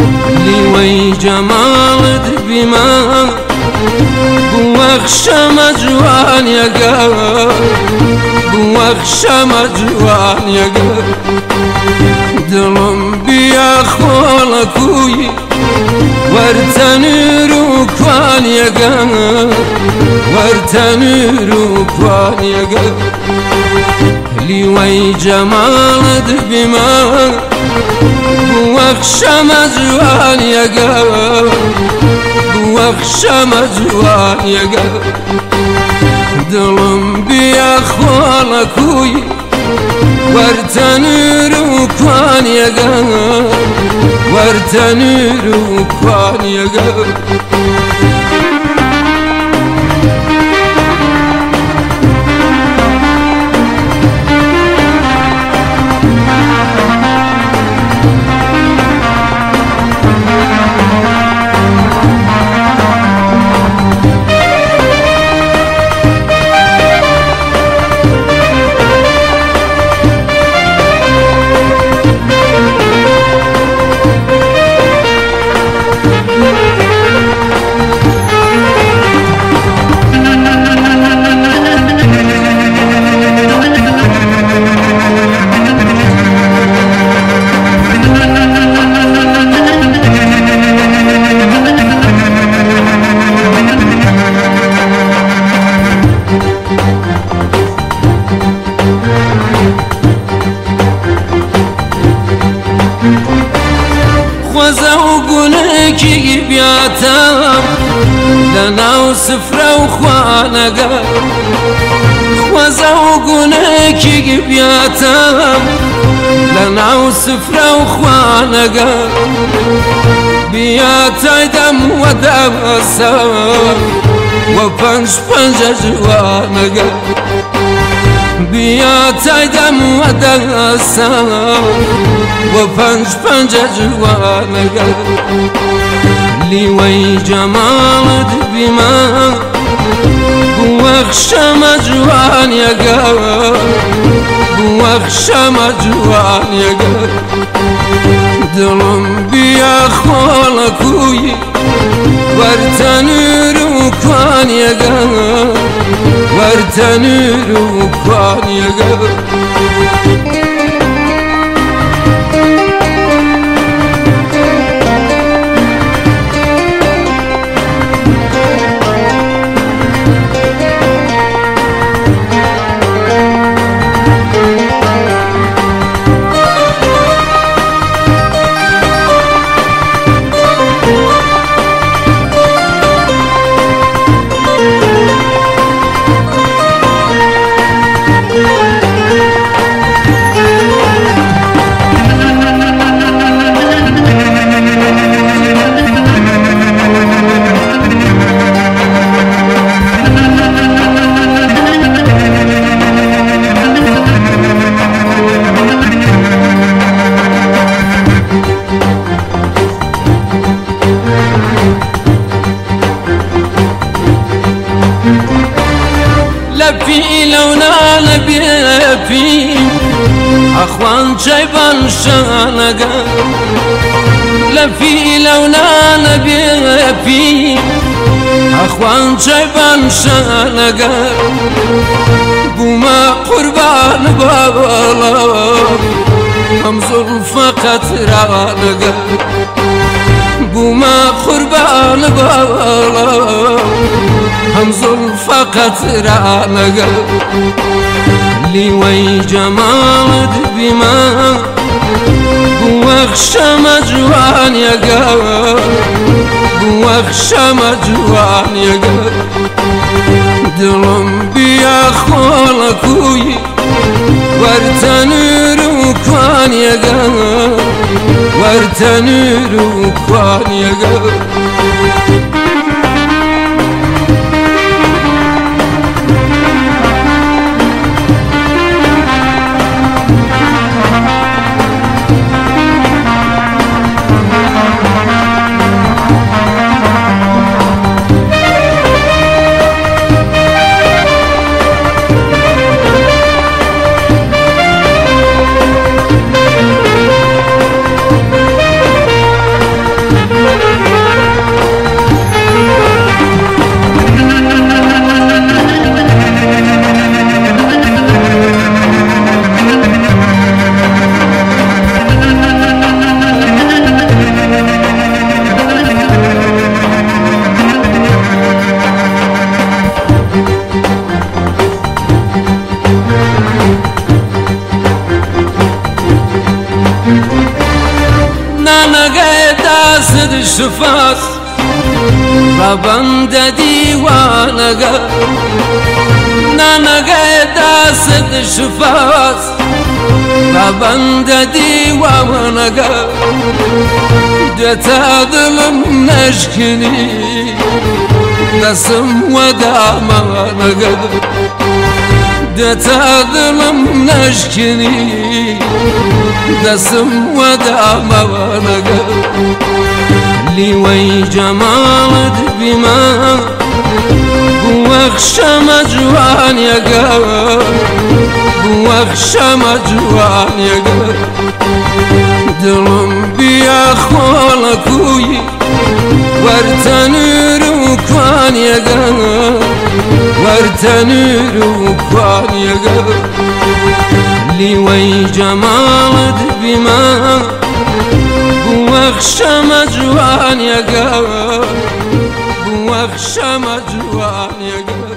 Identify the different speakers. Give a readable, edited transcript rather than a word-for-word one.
Speaker 1: لي جمالت بما بوخش مجوان يقا بوخش مجوان يقا دلم بيا خولكوي ورتني روكوان يقا ورتني روكوان يقا لي جمالت بما بوخش مجوان يقا بوخش مجوان يقا دلم بيا خولكوي ورتني روكوان يقا ورتني روكوان يقا خوزوقونكي بياتم لناو سفرة وخوانقا خوزوقونكي بياتم لناو سفرة وخوانقا بياتي دم ودم أسام وبنش بنج جوانقا بياتي دم ودم أسام وبنج بنج جوانقا لي جمالت بما بوخش مجوان يقا بوخش مجوان يقا دلم بيا خولكوي ورتني روكوان يقا ورتني روكوان يقا لفي لونا لبيفي أخوان جيبان شانقا لفي لونا لبيفي أخوان جيبان شانقا بوما قربان بابا همزل فقط رانقا بوما قربان بابا همزل فقط رانقا لي جمالت بما بوخش مجوان يقا بوخش مجوان يقا دلم بيا خولكوي ورتني روكوان يقا ورتني روكوان يقا دست شفاس ربند دیوانگا ننگه دست شفاس ربند دیوانگا دتا دلم نشکنی دسم ودامانگا دتا دلم نشکنی دسم ودامانگا لیوی جمالت بما بوخشم جوان یگا بوخشم جوان یگا دلم بیا خالکوی ورتنورو کان یگا ورتنورو کان یگا لیوی جمالت بما بوخشم جوان یگا بوخشم جوان یگا